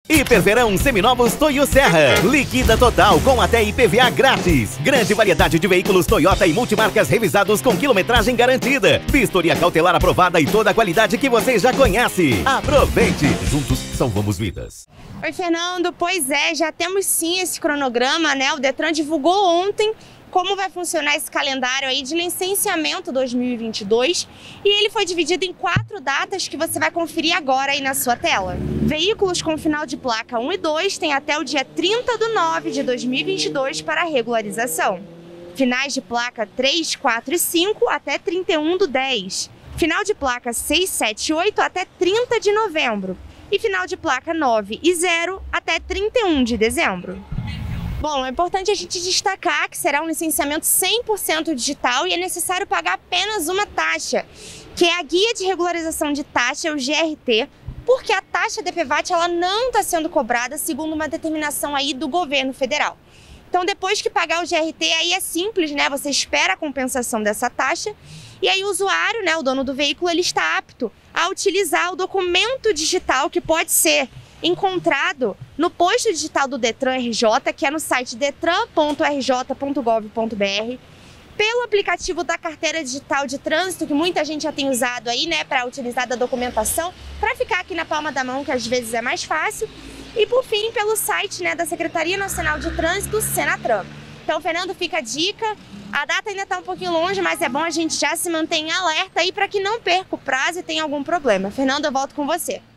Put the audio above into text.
Hiperverão Seminovos Toyo Serra. Liquida total com até IPVA grátis. Grande variedade de veículos Toyota e multimarcas revisados com quilometragem garantida. Vistoria cautelar aprovada e toda a qualidade que você já conhece. Aproveite! Juntos salvamos vidas. Oi, Fernando. Pois é, já temos sim esse cronograma, né? O Detran divulgou ontem como vai funcionar esse calendário aí de licenciamento 2022 e ele foi dividido em 4 datas que você vai conferir agora aí na sua tela. Veículos com final de placa 1 e 2 têm até o dia 30/9 de 2022 para regularização. Finais de placa 3, 4 e 5 até 31/10. Final de placa 6, 7 e 8 até 30 de novembro. E final de placa 9 e 0 até 31 de dezembro. Bom, é importante a gente destacar que será um licenciamento 100% digital e é necessário pagar apenas uma taxa, que é a Guia de Regularização de Taxa, o GRT, porque a taxa DPVAT ela não está sendo cobrada segundo uma determinação aí do governo federal. Então, depois que pagar o GRT, aí é simples, né? Você espera a compensação dessa taxa e aí o usuário, né, o dono do veículo, ele está apto a utilizar o documento digital que pode ser encontrado no posto digital do Detran RJ, que é no site detran.rj.gov.br, pelo aplicativo da carteira digital de trânsito, que muita gente já tem usado aí, né, para utilizar da documentação, para ficar aqui na palma da mão, que às vezes é mais fácil, e por fim, pelo site, né, da Secretaria Nacional de Trânsito, Senatran. Então, Fernando, fica a dica. A data ainda está um pouquinho longe, mas é bom a gente já se manter em alerta aí para que não perca o prazo e tenha algum problema. Fernando, eu volto com você.